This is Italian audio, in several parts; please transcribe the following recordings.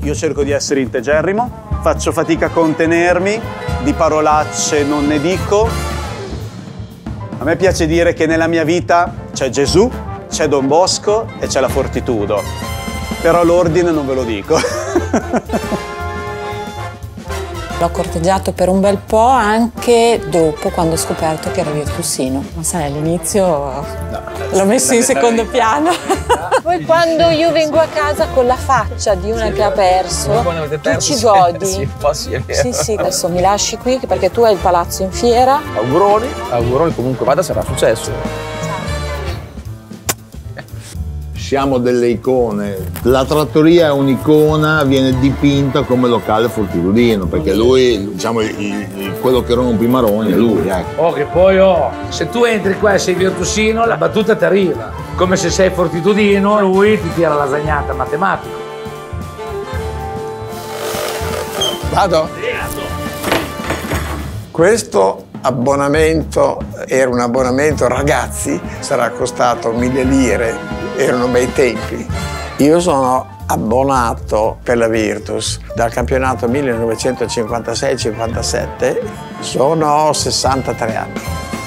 Io cerco di essere integerrimo, faccio fatica a contenermi, di parolacce non ne dico. A me piace dire che nella mia vita c'è Gesù, c'è Don Bosco e c'è la Fortitudo. Però l'ordine non ve lo dico. L'ho corteggiato per un bel po' anche dopo, quando ho scoperto che era virtuosino. Ma sai, all'inizio l'ho messo in secondo piano. Poi quando io vengo a casa con la faccia di una che ha perso, tu ci godi. Sì, un po' sì, è vero. Sì, sì, adesso mi lasci qui perché tu hai il palazzo in fiera. Auguroni, auguroni, comunque vada, sarà successo. Siamo delle icone. La trattoria è un'icona, viene dipinta come locale fortitudino, perché lui, diciamo, quello che rompe i maroni è lui, ecco. Oh, che poi, se tu entri qua e sei virtuosino, la battuta ti arriva. Come se sei fortitudino, lui ti tira la lasagnata matematico. Vado? Questo abbonamento era un abbonamento ragazzi, sarà costato 1000 lire. Erano bei tempi. Io sono abbonato per la Virtus dal campionato 1956-57, sono 63 anni.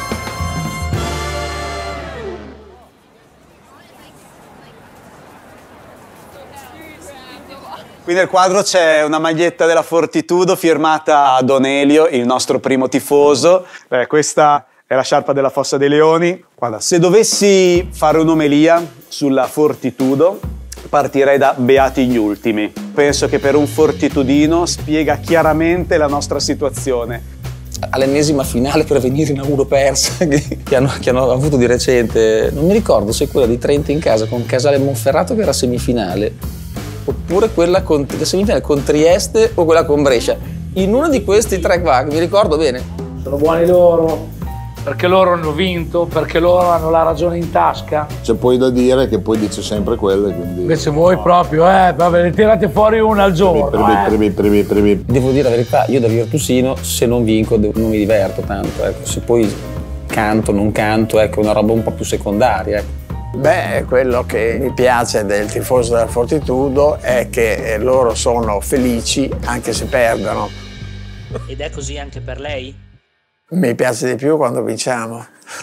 Qui nel quadro c'è una maglietta della Fortitudo firmata Don Elio, il nostro primo tifoso. Questa è la sciarpa della Fossa dei Leoni. Guarda, se dovessi fare un'omelia sulla Fortitudo, partirei da Beati gli ultimi. Penso che per un fortitudino spiega chiaramente la nostra situazione. All'ennesima finale per venire in 1 persa che hanno avuto di recente, non mi ricordo se quella di Trento in casa con Casale Monferrato che era semifinale, oppure quella semifinale con Trieste o quella con Brescia. In uno di questi 3 qua, che mi ricordo bene. Sono buoni loro. Perché loro hanno vinto, perché loro hanno la ragione in tasca. C'è poi da dire che poi dice sempre quelle, quindi... Invece voi proprio, vabbè, ne tirate fuori una al giorno. Devo dire la verità, io da virtuosino, se non vinco, non mi diverto tanto. Ecco. Se poi canto, non canto, ecco, è una roba un po' più secondaria. Ecco. Beh, quello che mi piace del tifoso della Fortitudo è che loro sono felici anche se perdono. Ed è così anche per lei? Mi piace di più quando vinciamo.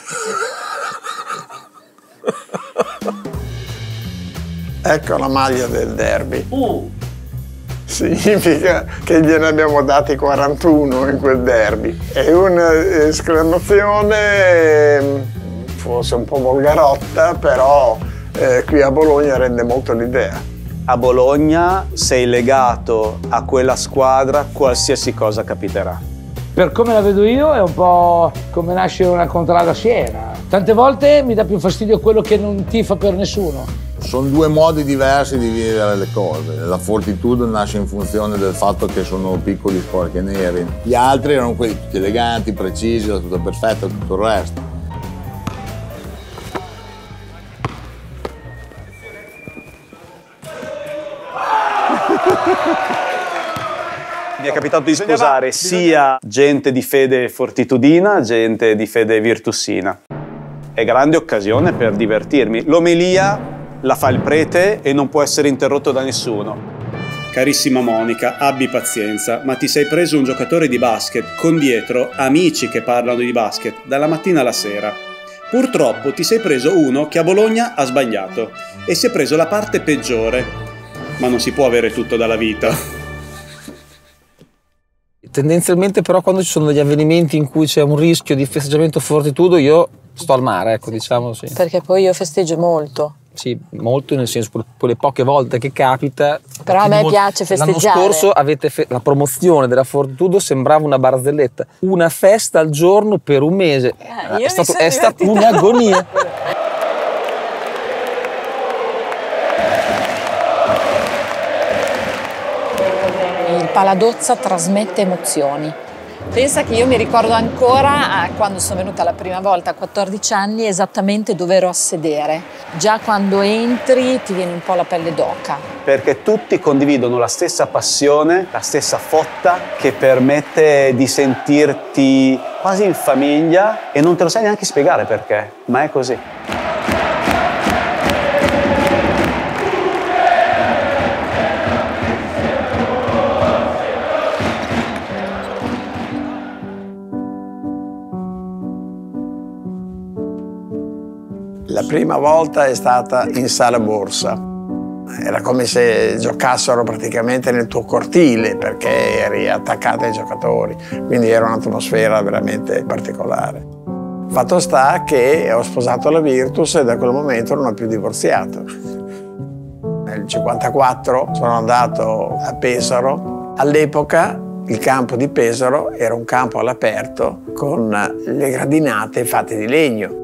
Ecco la maglia del derby. Significa che gliene abbiamo dati 41 in quel derby. È un'esclamazione forse un po' volgarotta, però qui a Bologna rende molto l'idea. A Bologna sei legato a quella squadra, qualsiasi cosa capiterà. Per come la vedo io è un po' come nascere una contrada a Siena. Tante volte mi dà più fastidio quello che non tifa per nessuno. Sono 2 modi diversi di vivere le cose. La Fortitudo nasce in funzione del fatto che sono piccoli, sporchi e neri. Gli altri erano quelli tutti eleganti, precisi, tutto perfetto, tutto il resto. Mi è capitato di sposare sia gente di fede fortitudina, gente di fede virtusina. È grande occasione per divertirmi. L'omelia la fa il prete e non può essere interrotto da nessuno. Carissima Monica, abbi pazienza, ma ti sei preso un giocatore di basket con dietro amici che parlano di basket dalla mattina alla sera. Purtroppo ti sei preso uno che a Bologna ha sbagliato e si è preso la parte peggiore. Ma non si può avere tutto dalla vita. Tendenzialmente però quando ci sono degli avvenimenti in cui c'è un rischio di festeggiamento Fortitudo io sto al mare, ecco, diciamo sì. Perché poi io festeggio molto. Sì, molto nel senso, quelle poche volte che capita. Però a me piace festeggiare. L'anno scorso avete la promozione della Fortitudo sembrava una barzelletta. Una festa al giorno per un mese. È stata un'agonia. Il Paladozza trasmette emozioni. Pensa che io mi ricordo ancora quando sono venuta la prima volta a 14 anni esattamente dove ero a sedere. Già quando entri ti viene un po' la pelle d'oca. Perché tutti condividono la stessa passione, la stessa fotta che permette di sentirti quasi in famiglia e non te lo sai neanche spiegare perché, ma è così. prima volta è stata in sala borsa. Era come se giocassero praticamente nel tuo cortile, perché eri attaccato ai giocatori, quindi era un'atmosfera veramente particolare. Fatto sta che ho sposato la Virtus e da quel momento non ho più divorziato. Nel 1954 sono andato a Pesaro. All'epoca il campo di Pesaro era un campo all'aperto con le gradinate fatte di legno.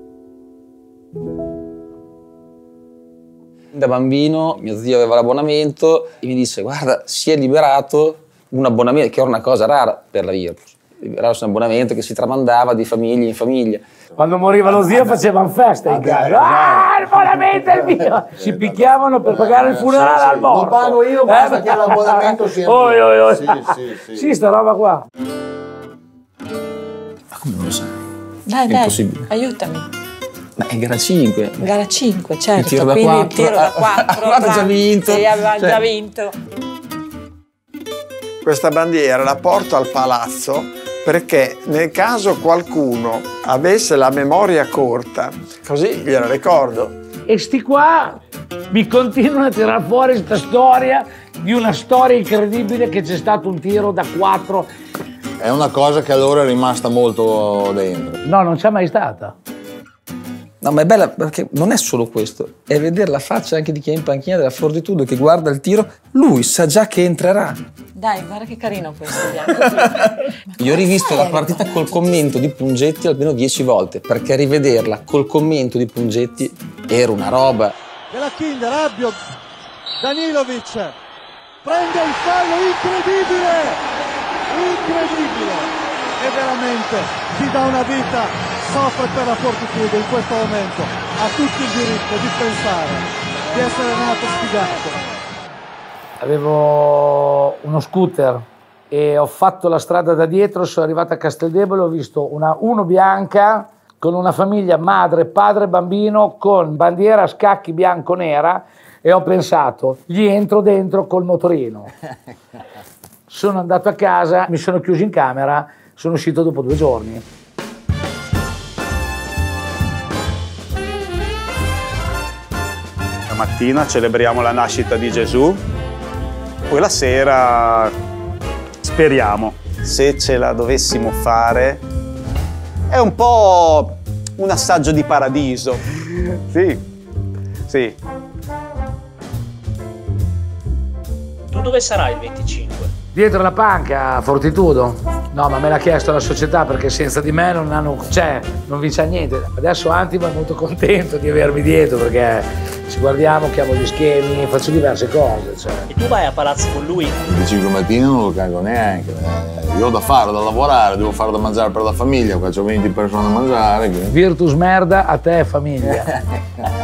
Da bambino mio zio aveva l'abbonamento e mi disse: guarda, si è liberato un abbonamento, che era una cosa rara per la Virtus. Liberarsi un abbonamento che si tramandava di famiglia in famiglia. Quando moriva lo zio facevano festa in casa. Ah, il abbonamento è mio! Si picchiavano per pagare il funerale al morto. Lo pago io, basta che l'abbonamento sia mio. Sì. Sì, sta roba qua. Ma come non lo sai? Dai, aiutami. Ma è gara 5. Gara 5, certo. Il tiro da quindi 4. Il tiro da 4. Aveva già vinto. Sì, aveva già vinto. Questa bandiera la porto al palazzo perché nel caso qualcuno avesse la memoria corta, così gliela ricordo. E sti qua mi continuano a tirar fuori questa storia di una storia incredibile che c'è stato un tiro da 4. È una cosa che a loro è rimasta molto dentro. No, non c'è mai stata. No, ma è bella perché non è solo questo, è vedere la faccia anche di chi è in panchina della Fortitudo che guarda il tiro, lui sa già che entrerà. Dai, guarda che carino questo bianco. Io ho rivisto la partita col commento di Pungetti almeno 10 volte, perché rivederla col commento di Pungetti era una roba. Della Kinder, Rabbio, Danilovic, prende il fallo, incredibile, e veramente si dà una vita. Soffre per la Fortitudo in questo momento, ha tutto il diritto di pensare di essere nato sfigato. Avevo uno scooter e ho fatto la strada da dietro, sono arrivato a Casteldebole, ho visto una uno bianca con una famiglia, madre, padre, bambino, con bandiera a scacchi bianco-nera e ho pensato, gli entro dentro col motorino. Sono andato a casa, mi sono chiuso in camera, sono uscito dopo 2 giorni. Mattina celebriamo la nascita di Gesù, poi la sera speriamo. Se ce la dovessimo fare, è un po' un assaggio di paradiso. Sì. Tu dove sarai il 25? Dietro la panca, Fortitudo. No, ma me l'ha chiesto la società perché senza di me non vince niente. Adesso Antimo è molto contento di avermi dietro perché ci guardiamo, chiamo gli schemi, faccio diverse cose. Cioè. E tu vai a palazzo con lui? Il 5 mattina non lo cago neanche. Io ho da fare, da lavorare, devo fare da mangiare per la famiglia, faccio 20 persone a mangiare. Quindi. Virtus merda, a te famiglia.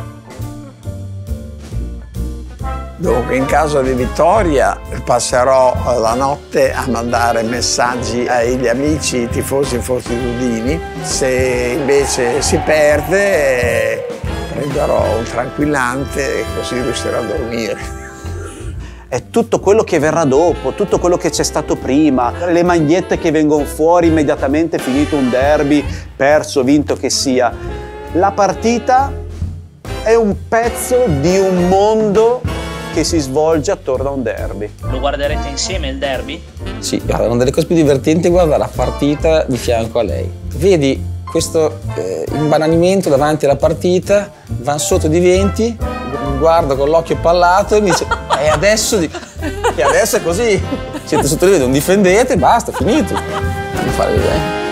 Dunque, in caso di vittoria passerò la notte a mandare messaggi agli amici tifosi fortitudini. Se invece si perde prenderò un tranquillante e così riuscirò a dormire. È tutto quello che verrà dopo, tutto quello che c'è stato prima, le magliette che vengono fuori immediatamente finito un derby, perso, vinto che sia. La partita è un pezzo di un mondo che si svolge attorno a un derby. Lo guarderete insieme il derby? Sì, guarda, una delle cose più divertenti è guardare la partita di fianco a lei. Vedi questo imbananimento davanti alla partita, van sotto di 20, mi guarda con l'occhio pallato e mi dice e adesso è così, siete sotto di 20, non difendete, basta, finito. Non fare